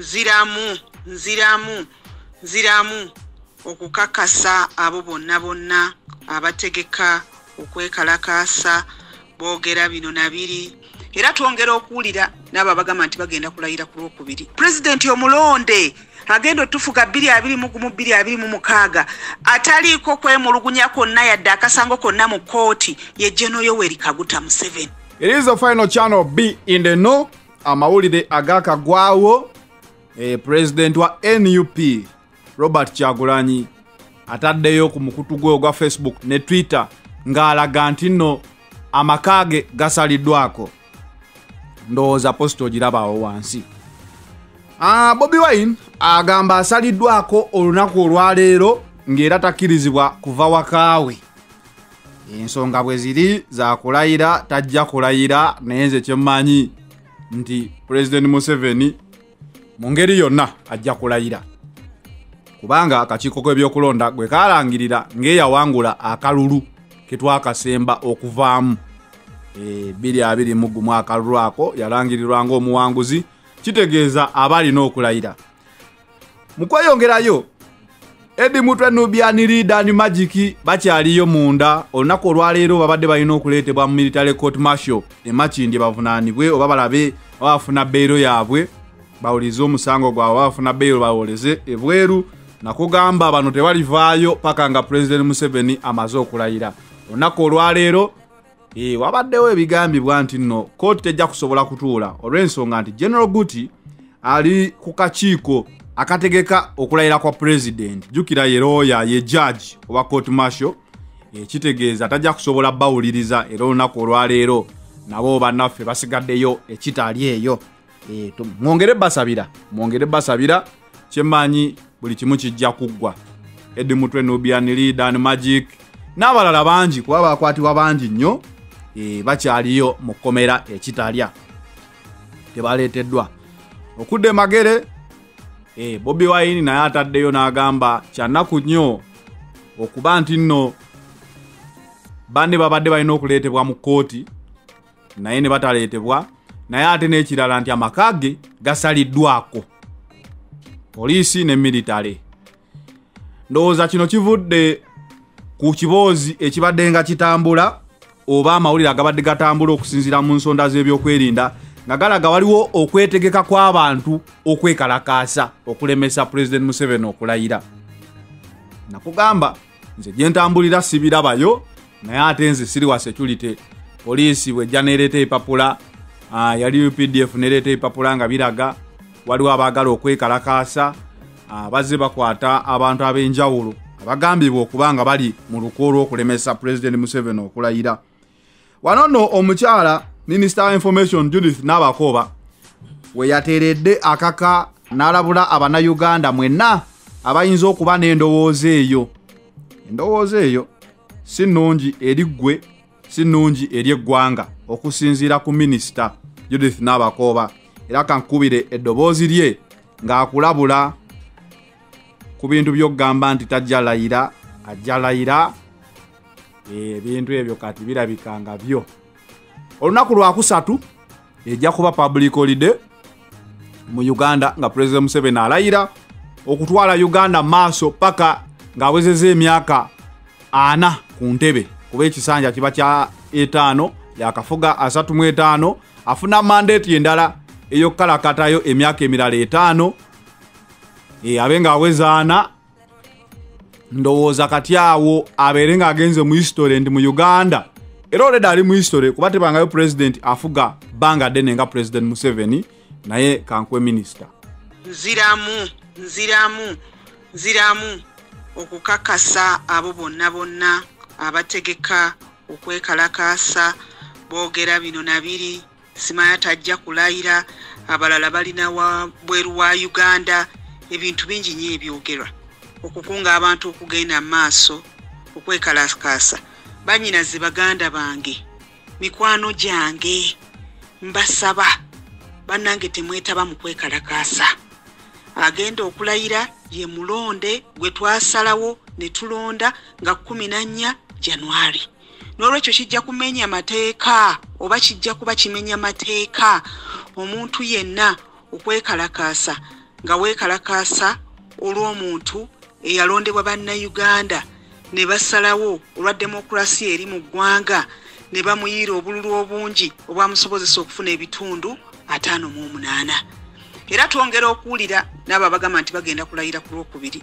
nziramu okukakasa abo bonna abategeka okwekalakaasa boogera bino na biri era twongera okuwulira n'abo bagamba nti bagenda kulayira ku Lwokubiri. Pulezidenti omulonde agenda otufuga 2021-2026 ataliiko kwemulugunya konna yadde akasango konna mu kooti ye General Yoweri Kaguta Museveni. It is the final channel B in the know. Amawulire agakagwawo President wa NUP Robert Kyagulanyi ataddeyo ku mukutu gwe ogwa Facebook ne Twitter ng'alaga nti nno amakage gasaliddwako. Ndowooza posto ogirabawo wansi. Bobi Wine agamba asaliddwako olunaku olwaleero ng'era takkirizibwa kuva wakaawe. Ensonga bwe ziri za kulayira tajja kulayira naye nze kyemmanyi nti President Museveni mu ngeri yonna ajja kulayira. Kubanga akakiiko k'ebyokulonda gwe kaalangirira ng'eyawangula akalulu ke twakasemba okuvaamu 2021 akalulu ako yalangirirwa ng'omuwanguzi, kitegeeza abalina okulayira. Mu kweyongerayo Eddie Mutwe Nubian Leader ni Magic bakyaliyo munda olunaku olwaleero babadde balina okuleetebwa mu military court martial emakindi bavunaanibwe oba balabe abafuna beero yaabwe bawulize omusango gwabwe abafuna beero bawoleze ebweru nakugamba bano tebalivaayo paka nga President Museveni amaze okulayira. Olunaku olwaleero wabaddewo ebigambibwa nti nno kooti tejja kusobola kutuula olw'ensonga nti General Guti ali ku kakiiko akategeka okulayira kwa President. Jukira yeroya ye judge owa court martial kitegeeza tajja kusobola bawuliriza era olunaku olwaleero nabo bannaffe basigaddeyo ekitaali eyo. Mwongere basabira kyemmanyi buli kimu kijja kuggwa. Eddie Mutwe Nubian Leader ni Magic n'abalala bangi kuba bakwatibwa bangi nnyo bakyaliyo mu kkomera ekitalya tebaleeteddwa okudde magere. Bobi Wine naye ataddeyo n'agamba kyannaku nnyo okuba nti nno banne babadde balina okuleetebwa mu kooti naye ne bataleetebwa, naye ate n'ekirala nti amakage gasaliddwako poliisi ne military. Ndowooza kino kivudde ku kiboozi ekibadde nga kitambula oba amawulire agabadde gatambula okusinziira mu nsonda z'ebyokwerinda nga galaga waliwo okwetegeka kw'abantu okwekalakaasa okulemesa President Museveni okulayira. Nakugamba nze gye ntambulira sibirabayo naye ate nze siri wa security. Poliisi bwejja neereeta epapula yali UPDF neereeta epapula nga biraga waliwo abaagala okwekalakaasa bazze bakwata abantu ab'enjawulo abagambibwa okuba nga bali mu luko olw'okulemesa President Museveni okulayira. Wano nno omukyala Minister of Information Judith Nabakoba we yateeredde akaka n'alabula Abannayuganda mwenna abayinza okuba n'endowooza eyo. Endowooza eyo si nnungi eri ggwe, si nnungi eri eggwanga okusinziira ku Minister Judith Nabakoba. Era kankubire eddoboozi lye ng'akulabula ku bintu by'okugamba nti tajja layira ajja layira. Ebintu ebyo kati birabikanga byo. Olunaku lwakusatu ejja kuba public holiday mu Uganda nga President Museveni alayira okutwala Uganda maaso paka ng'awezezza emyaka 4 ku ntebe kuba ekisanja kiba kya 5 yakafuga 35 afuna mandate endala ey'okukalakatayo emyaka emirala 5 abe ng'aweza 4. Ndowooza kati awo abeere ng'agenze mu history ndi mu Uganda era oleda ali mu history kuba tebangayo president afuga banga ddene nga President Museveni naye kankwe minister. Nziramu okukakasa abo bonna abategeka okwekalakaasa boogera bino na biri simaya tajja kulayira abalala balina bweru wa Uganda ebintu bingi nnyo ebyogerwa okukunga abantu okugenda maaso okwekalakaasa. Banyinaze baganda bange mikwano gyange mbasaba bannange temwetaba mu kwekalakaasa. Agenda okulayira ye mulonde gwe twasalawo ne tulonda nga 14 January. N'olwekyo kijja kumenya mateeka oba kijja kuba kimenya mateeka omuntu yenna okwekalakaasa nga weekalakaasa olw'omuntu eyalondebwa bannayuganda ne basalawo olwa demokrasiya eri mu ggwanga ne bamuyiira obululu obungi obwamusobozesa okufuna ebitundu 58. Era twongera okuwulira n'abo abagamba nti bagenda kulayira ku Lwokubiri.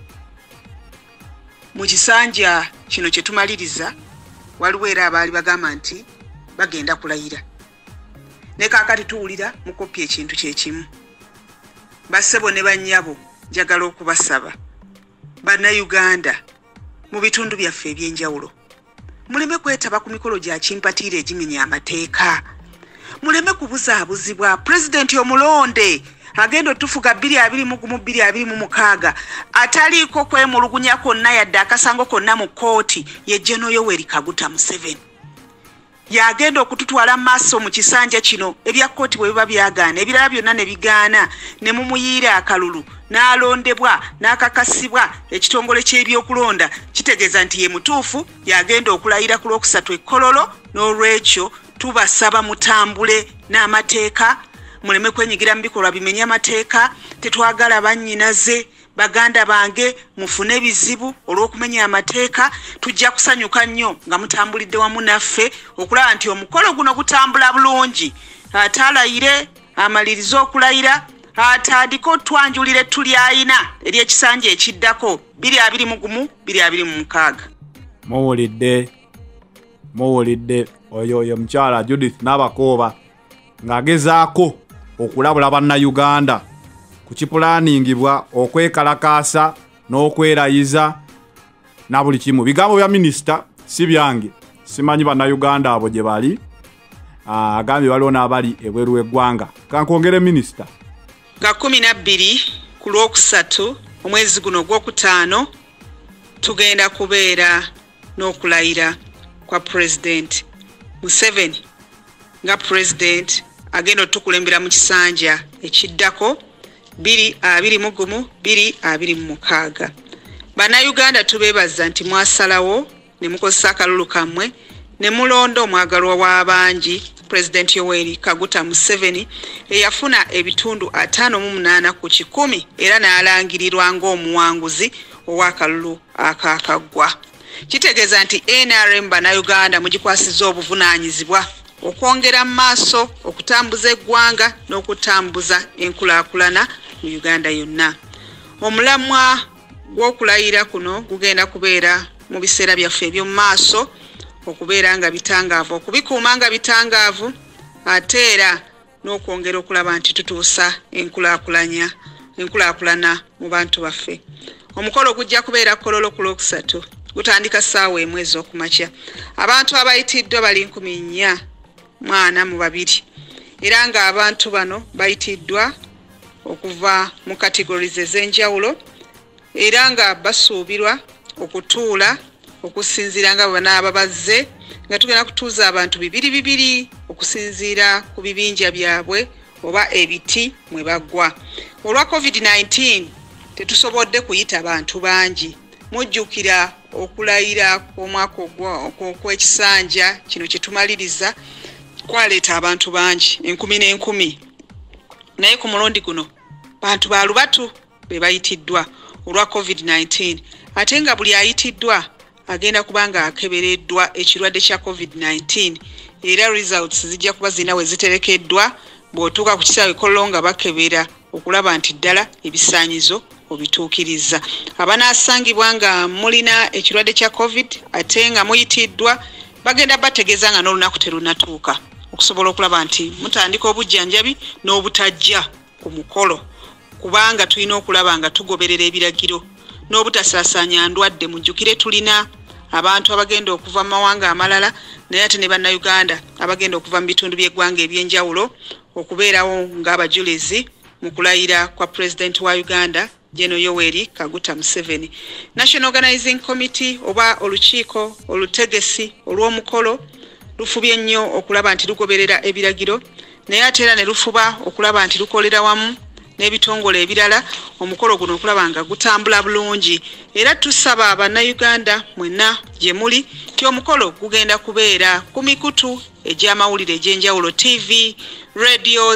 Mu kisanja kino kye tumaliriza waliwo era abaali bagamba nti bagenda kulayira. Ne kaakati tuwulira mukopi ekintu kyekimu. Bassebo ne bannyabo njagala okubasaba bannayuganda mu bitundu byaffe eby'enjawulo muleme kwetaba ku mikolo gya kimpatiira egimenya amateeka. Muleme kubuzaabuzibwa. Pulezidenti omulonde agenda otufuga 2021-2026 ataliiko kwemulugunya konna yadde akasango konna mu kooti ye General Yoweri Kaguta Museveni. Yagenda okututwala maaso mu kisanja kino ebya kooti bwe biba byagaana ebirala byonna ne bigaana ne mumuyiira akalulu n'alondebwa n'akakasibwa ekitongole ky'ebyokulonda kitegeeza nti ye mutuufu yagenda okulayira ku Lwokusatu e Kololo. N'olwekyo tubasaba mutambule n'amateeka muleme kwenyigira mu bikolwa bimenya amateeka. Tetwagala bannyinaze baganda bange mufune ebizibu olw'okumenya amateeka. Tujja kusanyuka nnyo nga mutambulidde wamu naffe okulaba nti omukolo guno gutambula bulungi. Atalayire amaliriza okulayira atandika twanjulire tuli ayina eri ekisanja ekiddako 2021-2026. muwulidde oyo mukyala Judith Nabakooba ng'agezaako okulabula bannayuganda ku kipulaaningibwa okwekalakaasa n'okwerayiza na buli kimu. Bigambo bya minisita si byange, simanyi bannayuganda abo gye bali. Agambye waliwo n'abali ebweru w'eggwanga. Kankwongere minisita. Nga 12 ku Lwokusatu omwezi guno gw'okutaano tugenda kubeera n'okulayira kwa President Museveni nga President agenda otukulembera mu kisanja ekiddako 2021-2026. Bannayuganda tubeebaza nti mwasalawo ne mukozesa akalulu kammwe ne mulonda omwagalwa w'abangi President Yoweri Kaguta Museveni eyafuna ebitundu 58 ku 100 era n'alangirirwa ng'omuwanguzi ow'akalulu akaakaggwa. Kitegeeza nti NRM bannayuganda mugikwasizza obuvunaanyizibwa okwongera mu maaso okutambuza eggwanga n'okutambuza enkulaakulana mu Uganda yonna. Omulamwa gw'okulayira kuno gugenda kubeera mu biseera byaffe eby'omu maaso okubeera nga bitangaavu, okubikuuma nga bitangaavu ate era n'okwongera okulaba nti tutuusa enkulaakulana mu bantu baffe. Omukolo gujja kubeera Kololo ku Lwokusatu gutandika ssaawa emwezi okumakya. Abantu abayitiddwa bali 442 era nga abantu bano bayitiddwa okuva mu categories ez'enjawulo era nga basuubirwa okutuula okusinziira nga banaaba bazze nga tugenda kutuuza abantu 2 okusinziira ku bibinja byabwe oba ebiti mwe baggwa. Olwa COVID-19 tetusobodde kuyita bantu bangi. Mujjukira okulayira kw'omwaka ogw'ekisanja kino kye tumaliriza kwaleeta abantu bangi 10,000 naye ku mulundi guno bantu balubatu be bayitiddwa olwa COVID-19 ate nga buli ayitiddwa agenda kubanga akebereddwa ekirwadde kya COVID-19 era results zijja kuba zina we ziterekeddwa bw'otuuka ku kisaawe Kololo nga bakebera okulaba nti ddala ebisaanyizo obituukiriza. Abanaasangibwa nga mulina ekirwadde kya COVID ate nga muyitiddwa bagenda bategeeza nga n'olunaku terunatuuka okusobola okulaba nti mutandika obujjanjabi n'obutajja ku mukolo kubanga tulina okulaba nga tugoberera ebiragiro n'obutasaasaanya ndwadde. Mujjukire tulina abantu abagenda okuva mu mawanga amalala naye ate ne bannayuganda abagenda okuva mu bitundu by'eggwanga eby'enjawulo okubeerawo ng'abajulizi mu kulayira kwa President wa Uganda General Yoweri Kaguta Museveni. National Organizing Committee oba olukiiko olutegesi olw'omukolo lufubye nnyo okulaba nti lugoberera ebiragiro naye ate era ne lufuba okulaba nti lukolera wamu n'ebitongole ebirala omukolo guno okulaba nga gutambula bulungi. Era tusaba bannayuganda mwenna gye muli ti omukolo gugenda kubeera ku mikutu egy'amawulire egy'enjawulo TV, radios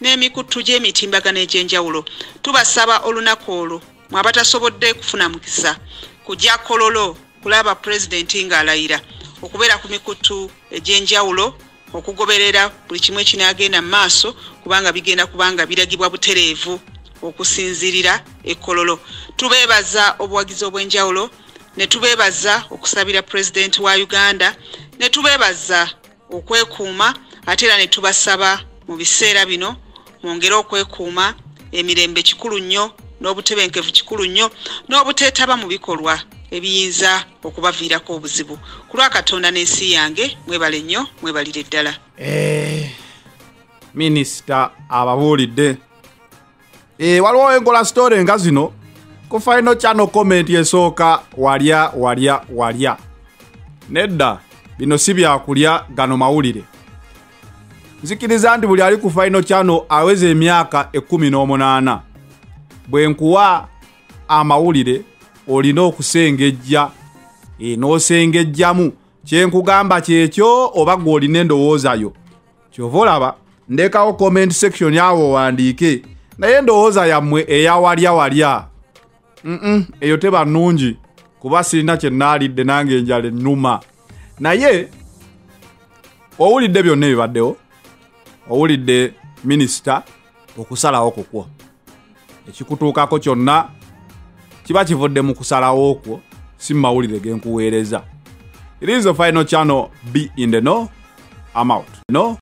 n'emikutu gy'emitimbagano egy'enjawulo. Tubasaba olunaku olwo mwabatasobodde kufuna mukisa kujja Kololo kulaba pulezidenti ng'alayira okubeera ku mikutu egy'enjawulo okugoberera buli kimu ekinaagenda mu maaso kubanga bigenda kubanga biragibwa butereevu okusinzirira Kololo. Tubeebaza obuwagizi obw'enjawulo ne tubeebaza okusabira pulezidenti wa Uganda ne tubeebaza okwekuuma ate era ne tubasaba mu biseera bino mwongere okwekuuma emirembe kikulu nnyo n'obutebenkevu kikulu nnyo n'obuteetaba mu bikolwa ebiyinza okubaviirako obuzibu. Ku lwa Katonda n'ensi yange mwebale nnyo mwebalire ddala. Minisita ababuulidde waliwo enkola story nga zino ku Final Channel comment esooka walya nedda bino si byakulya gano mawulire. Nzikiriza nti buli ali ku Final Channel aweze emyaka 18 bwe nkuwa amawulire olina okusengejja n'osengejjamu kyenkugamba kyekyo oba gwe olina endowoozayo. Kyova olaba ndekawo comment section yawo wandiike naye endowooza yammwe eyawalya eyo teba nnungi kuba sirina kye nnaalidde nange enjala ennuma. Naye owulidde byonna ebibaddewo, owulidde minisita okusalawo kukwo ekikutuukako kyonna kiba kivudde mu kusalawo okwo si mawulire genkuweereza. It is the Final Channel. Be in the know. I'm out. No.